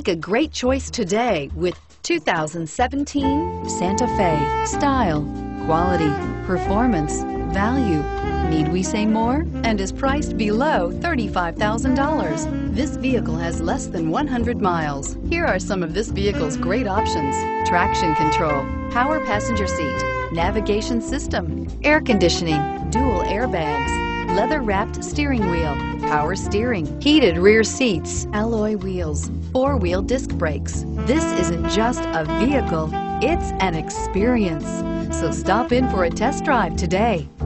Make a great choice today with 2017 Santa Fe. Style, quality, performance, value. Need we say more? And is priced below $35,000. This vehicle has less than 100 miles. Here are some of this vehicle's great options: traction control, power passenger seat, navigation system, air conditioning, dual airbags, leather-wrapped steering wheel, power steering, heated rear seats, alloy wheels, four-wheel disc brakes. This isn't just a vehicle, it's an experience. So stop in for a test drive today.